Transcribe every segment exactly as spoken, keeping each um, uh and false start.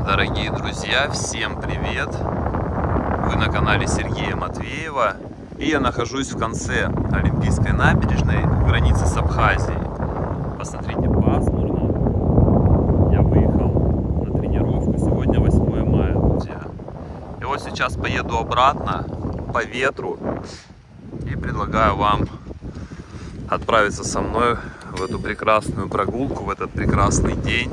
Дорогие друзья, всем привет! Вы на канале Сергея Матвеева, и я нахожусь в конце Олимпийской набережной, в границе с Абхазией. Посмотрите, пасмурно. Я выехал на тренировку, сегодня восьмое мая, друзья. И вот сейчас поеду обратно по ветру и предлагаю вам отправиться со мной в эту прекрасную прогулку, в этот прекрасный день.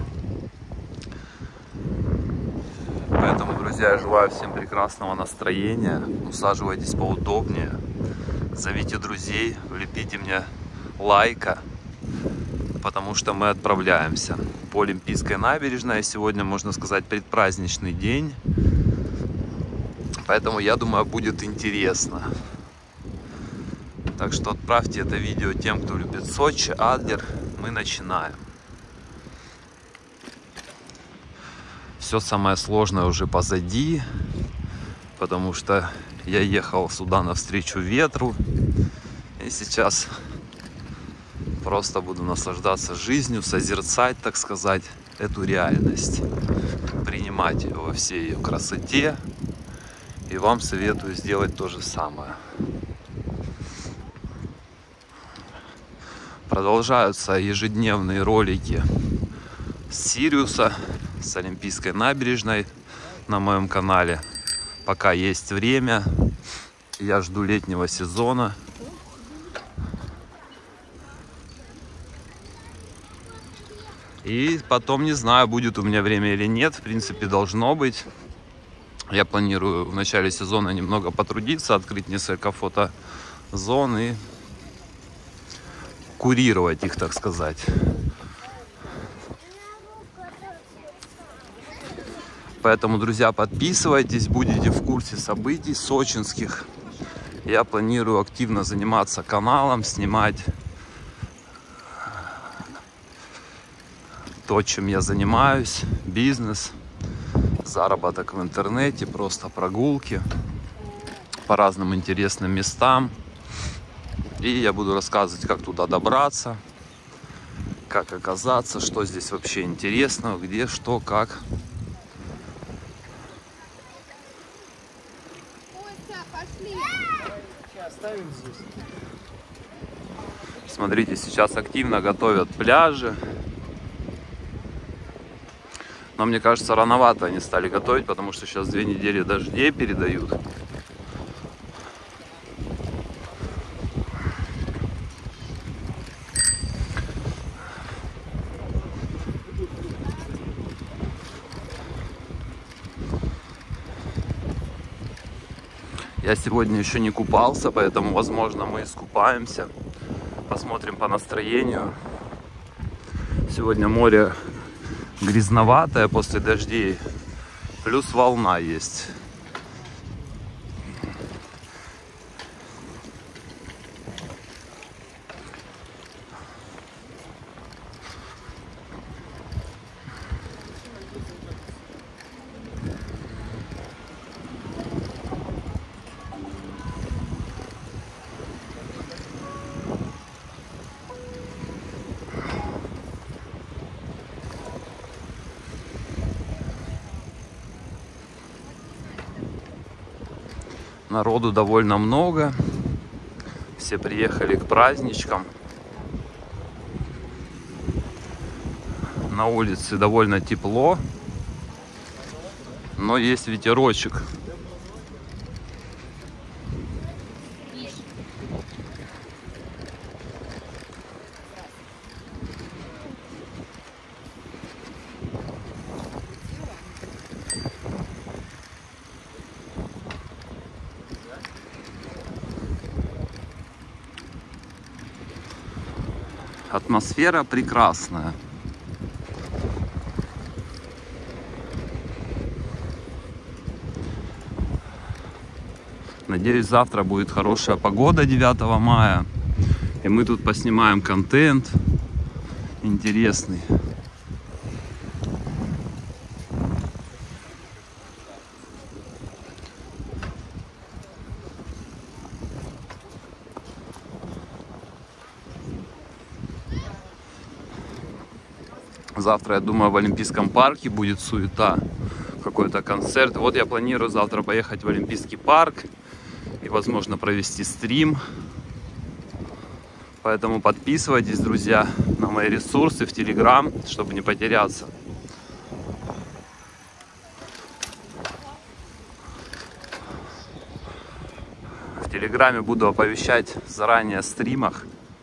Поэтому, друзья, я желаю всем прекрасного настроения. Усаживайтесь поудобнее, зовите друзей, влепите мне лайка, потому что мы отправляемся по Олимпийской набережной. Сегодня, можно сказать, предпраздничный день, поэтому, я думаю, будет интересно. Так что отправьте это видео тем, кто любит Сочи, Адлер. Мы начинаем. Все самое сложное уже позади, потому что я ехал сюда навстречу ветру. И сейчас просто буду наслаждаться жизнью, созерцать, так сказать, эту реальность. Принимать ее во всей ее красоте. И вам советую сделать то же самое. Продолжаются ежедневные ролики с Сириуса, с Олимпийской набережной на моем канале. Пока есть время, я жду летнего сезона. И потом не знаю, будет у меня время или нет. В принципе, должно быть. Я планирую в начале сезона немного потрудиться, открыть несколько фотозон и курировать их, так сказать. Поэтому, друзья, подписывайтесь, будете в курсе событий сочинских. Я планирую активно заниматься каналом, снимать то, чем я занимаюсь, бизнес, заработок в интернете, просто прогулки по разным интересным местам. И я буду рассказывать, как туда добраться, как оказаться, что здесь вообще интересного, где, что, как. Смотрите, сейчас активно готовят пляжи. Но мне кажется, рановато они стали готовить, потому что сейчас две недели дождей передают. Я сегодня еще не купался, поэтому, возможно, мы искупаемся. Посмотрим по настроению. Сегодня море грязноватое после дождей. Плюс волна есть. Народу довольно много. Все приехали к праздничкам. На улице довольно тепло, но есть ветерочек. Атмосфера прекрасная. Надеюсь, завтра будет хорошая погода девятого мая. И мы тут поснимаем контент интересный. Завтра, я думаю, в Олимпийском парке будет суета, какой-то концерт. Вот я планирую завтра поехать в Олимпийский парк и, возможно, провести стрим. Поэтому подписывайтесь, друзья, на мои ресурсы в Телеграм, чтобы не потеряться. В Телеграме буду оповещать заранее о стримах.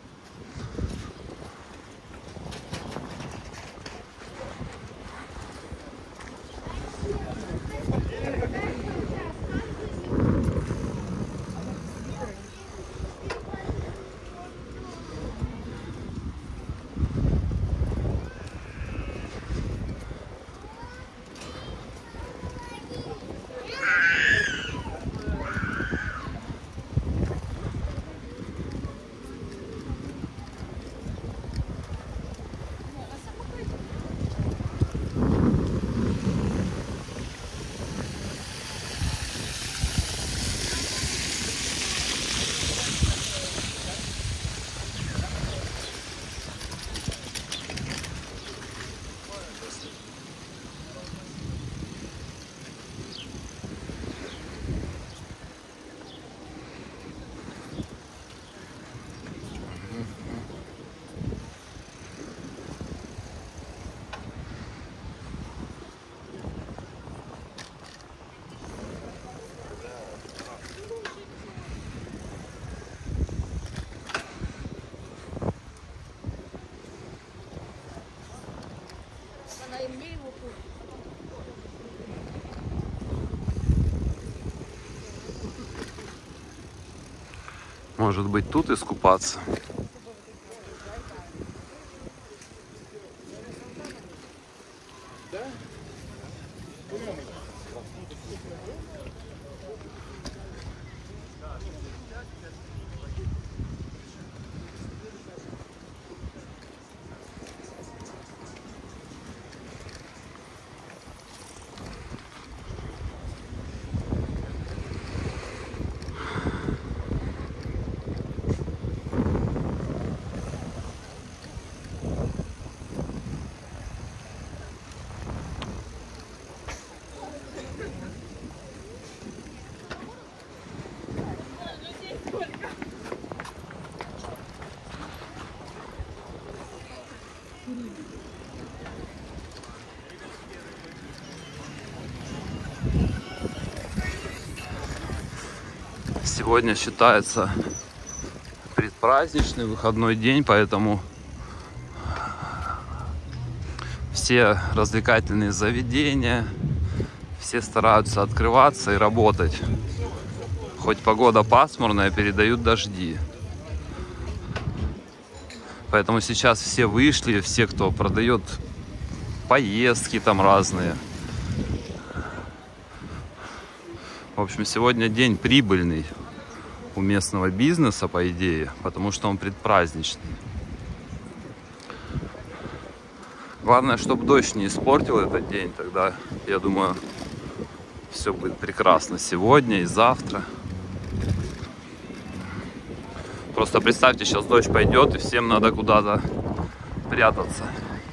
Может быть, тут искупаться. Сегодня считается предпраздничный выходной день, поэтому все развлекательные заведения, все стараются открываться и работать. Хоть погода пасмурная, передают дожди. Поэтому сейчас все вышли, все, кто продает поездки там разные. В общем, сегодня день прибыльный у местного бизнеса, по идее, потому что он предпраздничный. Главное, чтобы дождь не испортил этот день, тогда, я думаю, все будет прекрасно сегодня и завтра. Просто представьте, сейчас дождь пойдет, и всем надо куда-то прятаться.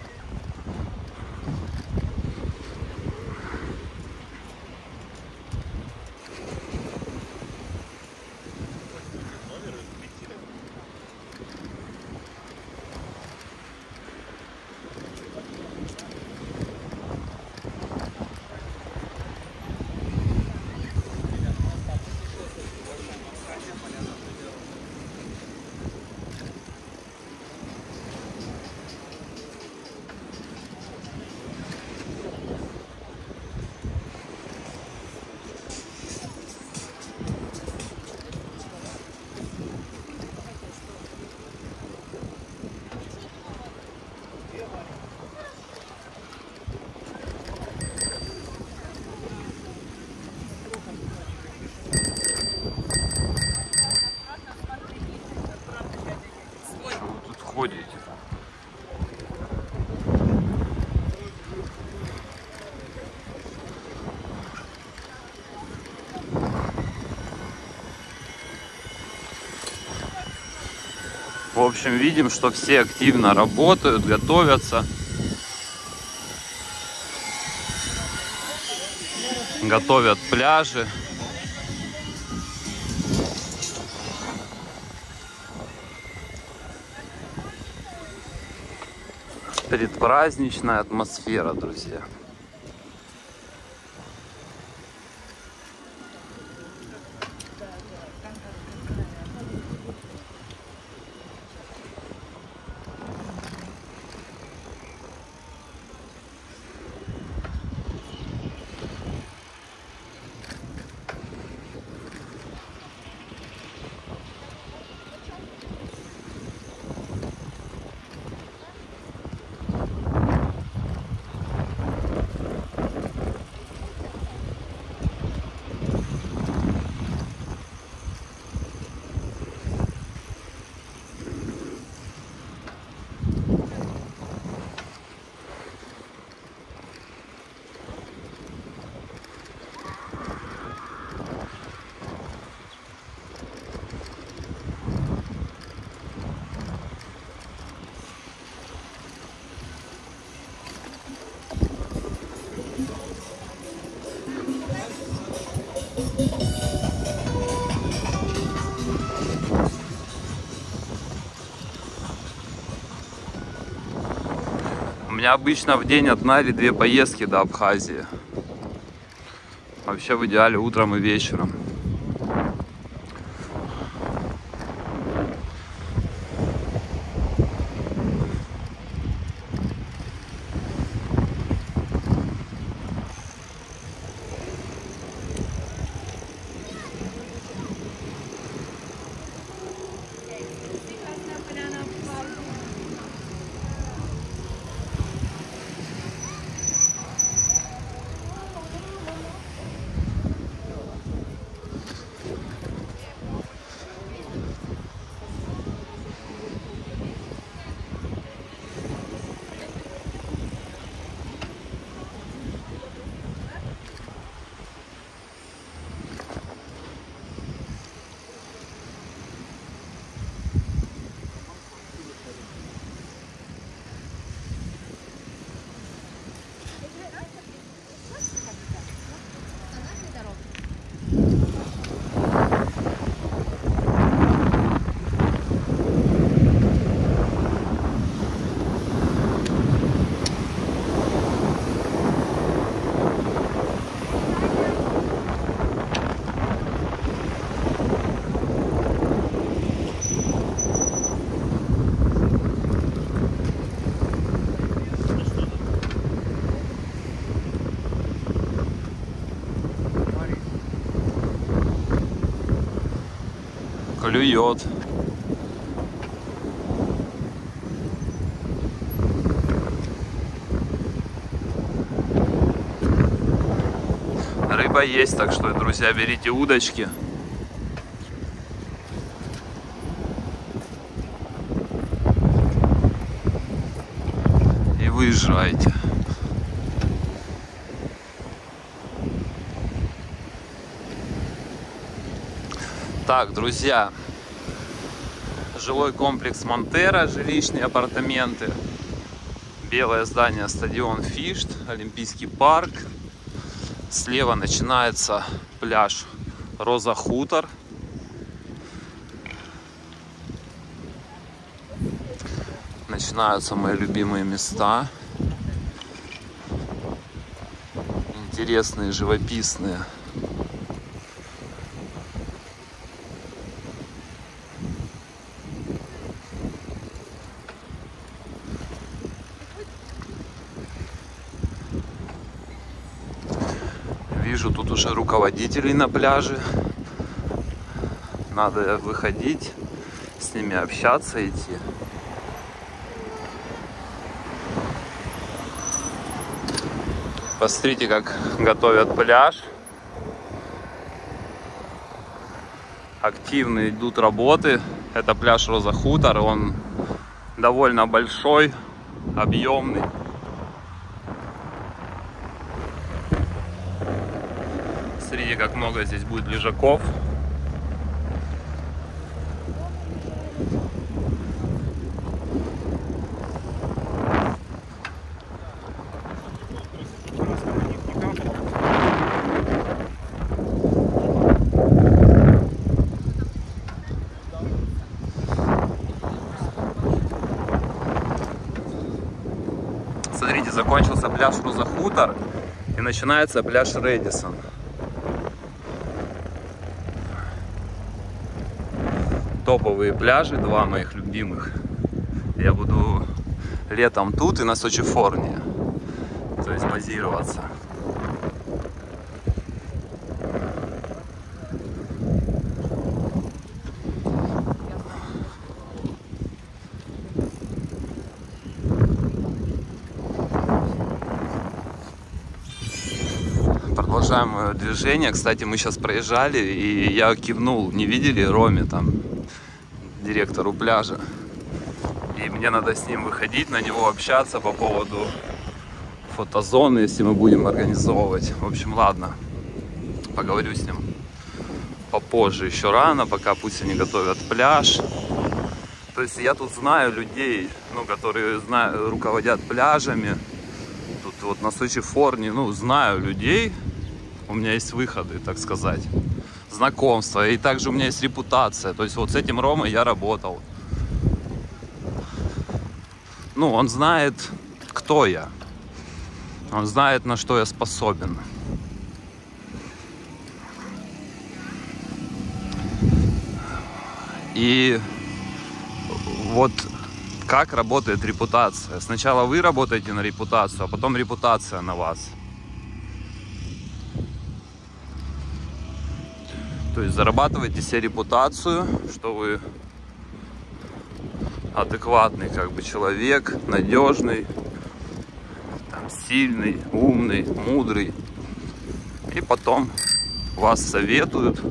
Ходите. В общем, видим, что все активно работают, готовятся. готовят пляжи. Предпраздничная атмосфера, друзья. У меня обычно в день одна или две поездки до Абхазии. Вообще в идеале утром и вечером. Клюет. Рыба есть, так что, друзья, берите удочки. И выезжайте. Так, друзья, жилой комплекс Монтера, жилищные апартаменты, белое здание стадион Фишт, Олимпийский парк. Слева начинается пляж Роза Хутор. Начинаются мои любимые места. Интересные, живописные. Вижу тут уже руководителей на пляже. Надо выходить, с ними общаться, идти. Посмотрите, как готовят пляж. Активно идут работы. Это пляж Роза Хутор. Он довольно большой, объемный. Смотрите, как много здесь будет лежаков. пляж Роза-Хутор и начинается пляж Редисон. Топовые пляжи, два моих любимых. Я буду летом тут и на Сочи-Форне, то есть базироваться. Продолжаем движение. Кстати, мы сейчас проезжали, и я кивнул, не видели Роме, там, директору пляжа. И мне надо с ним выходить, на него общаться по поводу фотозоны, если мы будем организовывать. В общем, ладно, поговорю с ним попозже, еще рано, пока пусть они готовят пляж. То есть я тут знаю людей, ну, которые знаю, руководят пляжами. Тут вот на Сочи-Форне, ну, знаю людей. У меня есть выходы, так сказать, знакомства. И также у меня есть репутация. То есть вот с этим Ромой я работал. Ну, он знает, кто я. Он знает, на что я способен. И вот как работает репутация. Сначала вы работаете на репутацию, а потом репутация на вас. То есть зарабатываете себе репутацию, что вы адекватный как бы человек, надежный, там, сильный, умный, мудрый. И потом вас советуют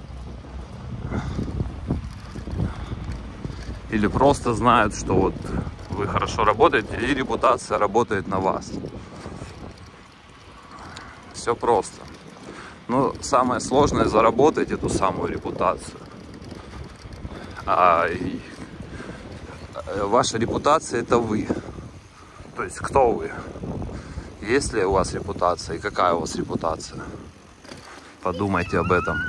или просто знают, что вот вы хорошо работаете, и репутация работает на вас. Все просто. Но самое сложное — заработать эту самую репутацию. А ваша репутация — это вы. То есть кто вы? Есть ли у вас репутация и какая у вас репутация? Подумайте об этом.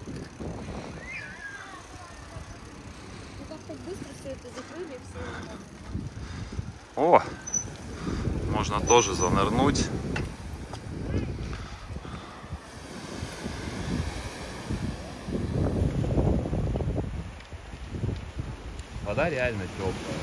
О, можно тоже занырнуть. Вода реально теплая.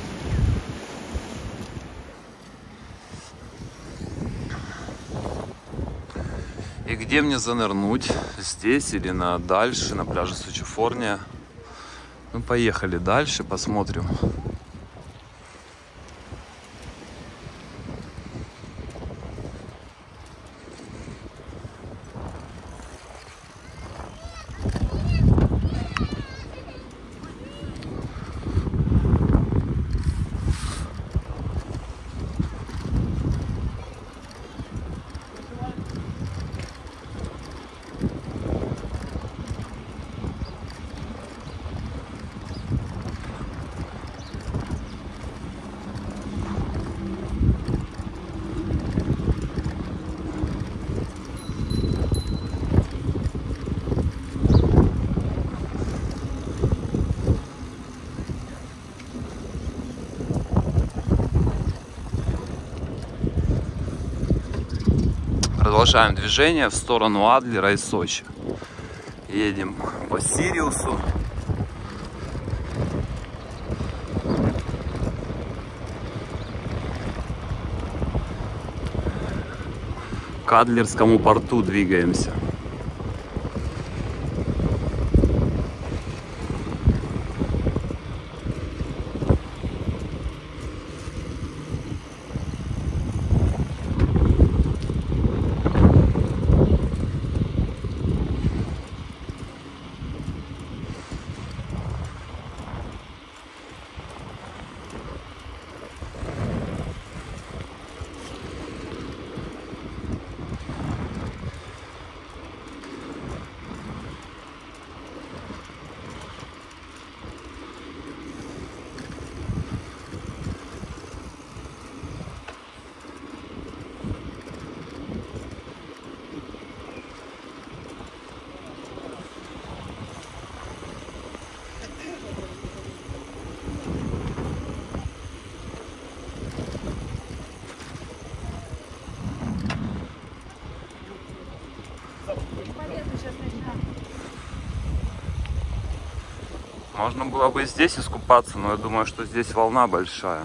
И где мне занырнуть? Здесь или на дальше, на пляже Сочи-Форне? Ну, поехали дальше, посмотрим. Продолжаем движение в сторону Адлера и Сочи. Едем по Сириусу. К Адлерскому порту двигаемся. Можно было бы и здесь искупаться, но я думаю, что здесь волна большая.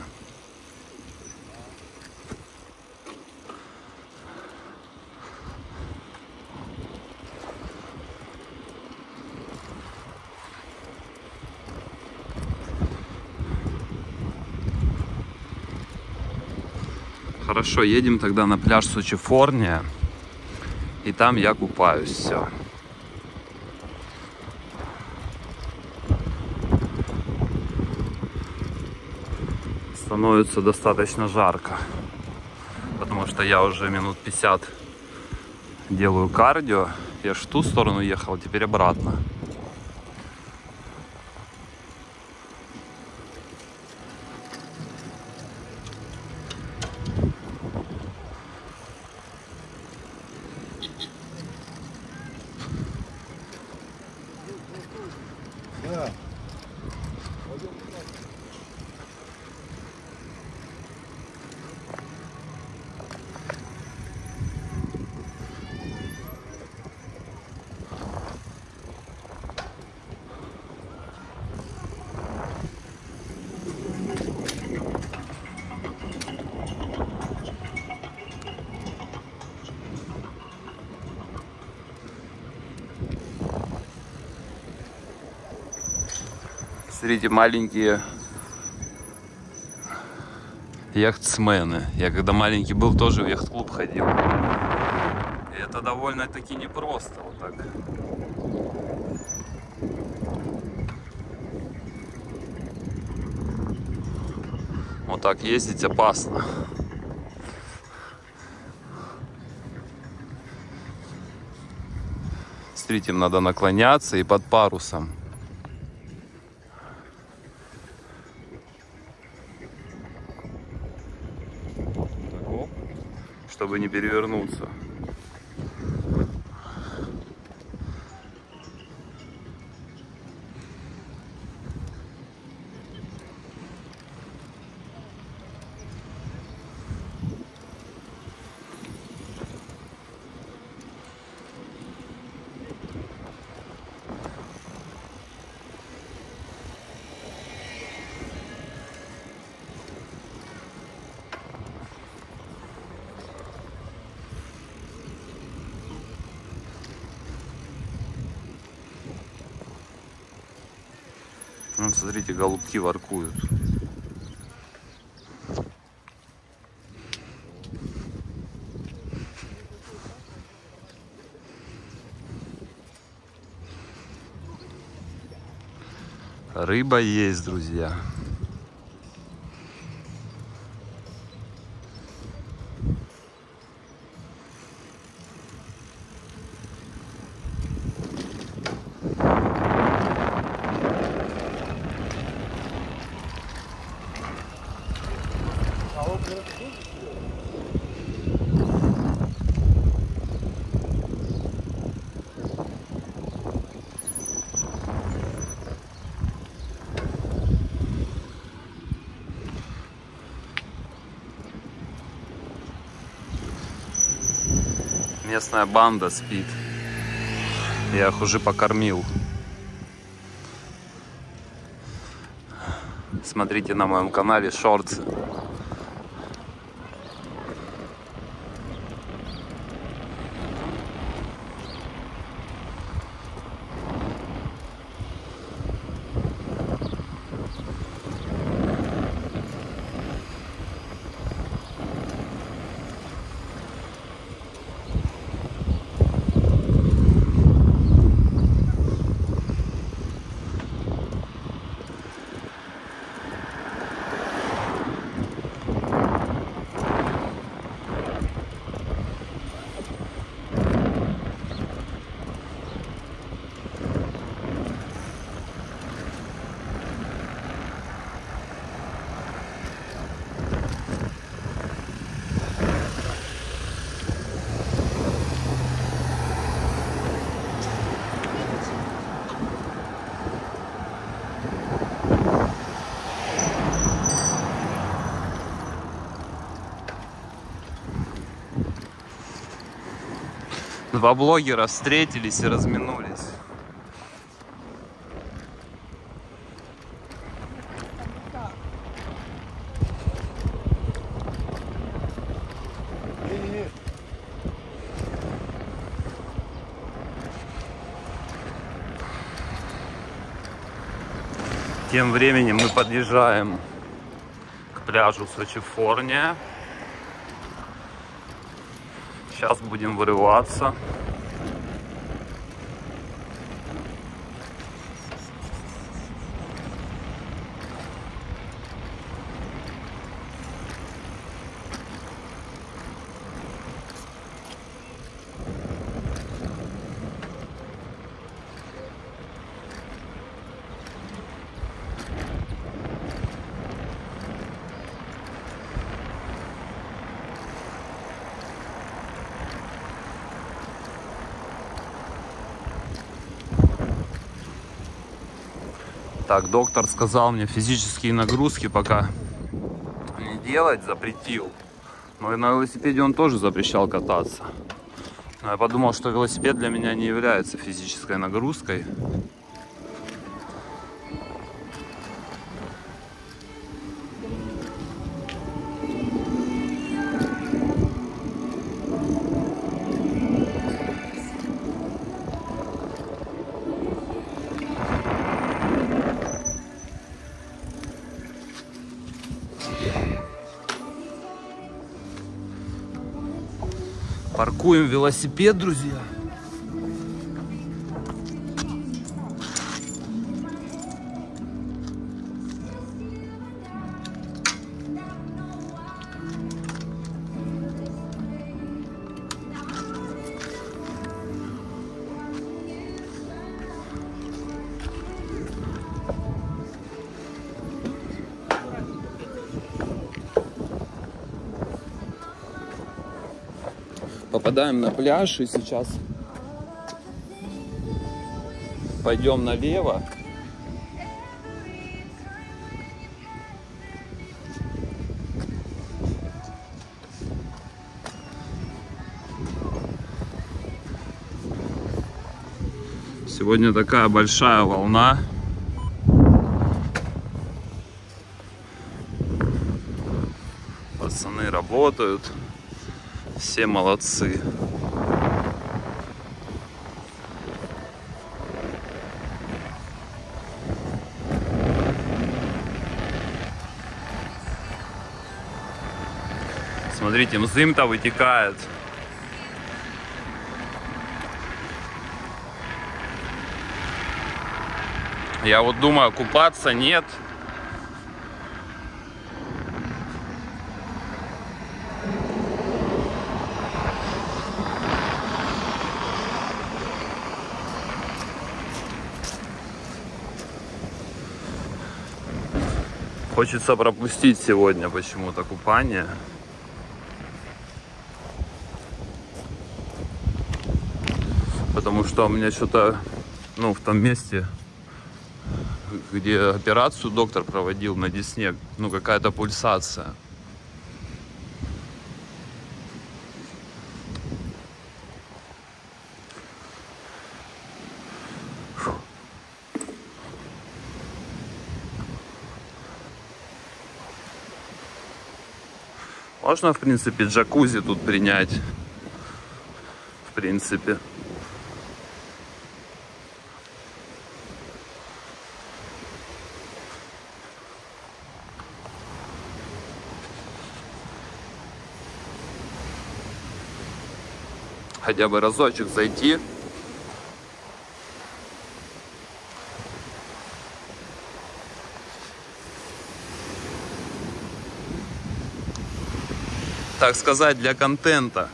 Хорошо, едем тогда на пляж Сочи-Форния. И там я купаюсь, все. Становится достаточно жарко, потому что я уже минут пятьдесят делаю кардио. Я ж в ту сторону ехал, теперь обратно. Да. Смотрите, маленькие яхтсмены. Я когда маленький был, тоже в яхт-клуб ходил. И это довольно-таки непросто вот так. Вот так ездить опасно. Смотрите, им надо наклоняться и под парусом. Чтобы не перевернуться. Вот, смотрите, голубки воркуют. Рыба есть, друзья. Местная банда спит. Я их уже покормил. Смотрите на моем канале шортсы. Два блогера встретились и разминулись. Тем временем мы подъезжаем к пляжу Сочи-Форния. Сейчас будем вырываться. Так, доктор сказал мне физические нагрузки пока не делать, запретил. Но и на велосипеде он тоже запрещал кататься. Но я подумал, что велосипед для меня не является физической нагрузкой. Паркуем велосипед, друзья. Попадаем на пляж и сейчас пойдем налево. Сегодня такая большая волна. Пацаны работают. Все молодцы. Смотрите, мзым-то вытекает. Я вот думаю, купаться нет. Хочется пропустить сегодня почему-то купание. Потому что у меня что-то, ну, в том месте, где операцию доктор проводил на десне, ну, какая-то пульсация. Можно, в принципе, джакузи тут принять. В принципе. Хотя бы разочек зайти. Так сказать, для контента.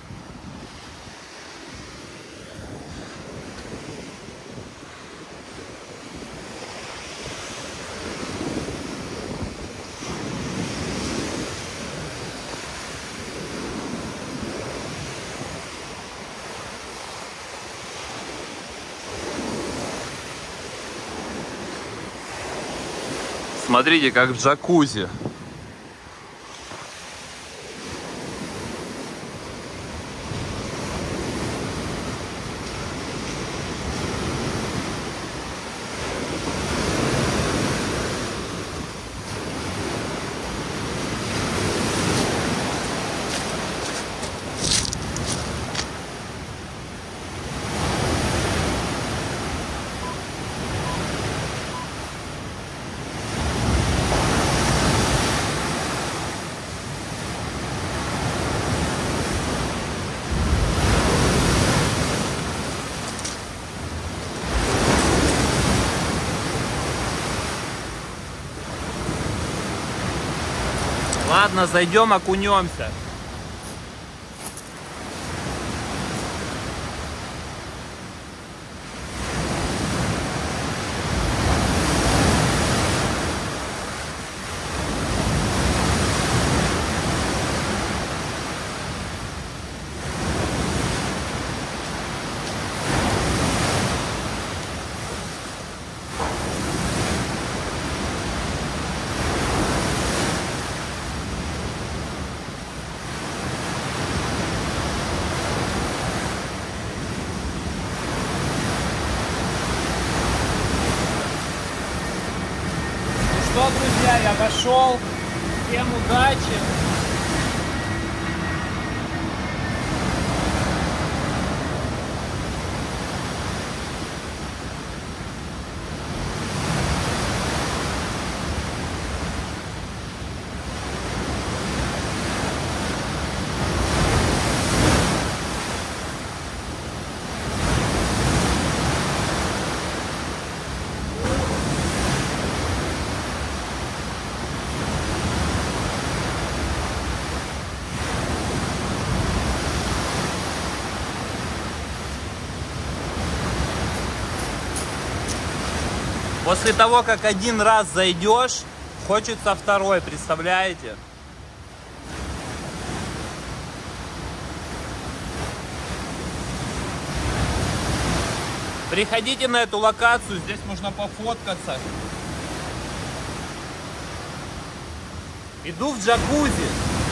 Смотрите, как в джакузи. Ладно, зайдем, окунемся. Что, друзья, я пошел. Всем удачи. После того, как один раз зайдешь, хочется второй, представляете? Приходите на эту локацию, здесь можно пофоткаться. Иду в джакузи.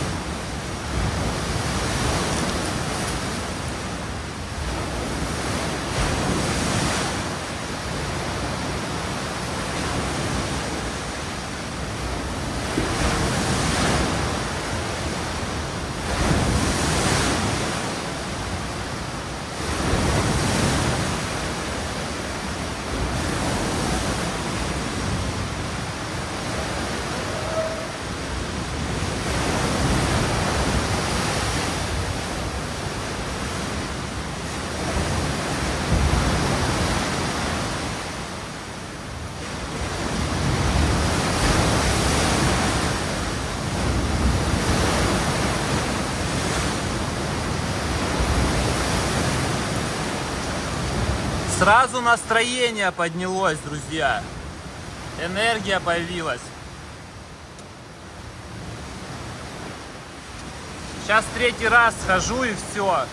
Сразу настроение поднялось, друзья. Энергия появилась. Сейчас третий раз схожу и все.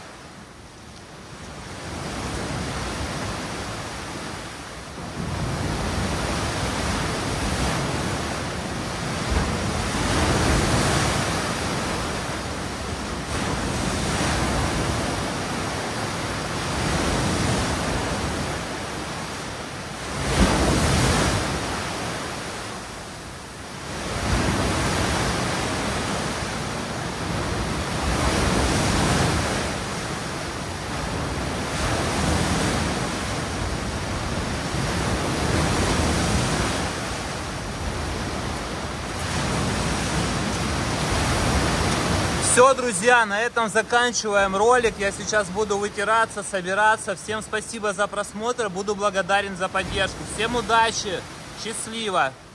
Все, друзья, на этом заканчиваем ролик. Я сейчас буду вытираться, собираться. Всем спасибо за просмотр. Буду благодарен за поддержку. Всем удачи. Счастливо.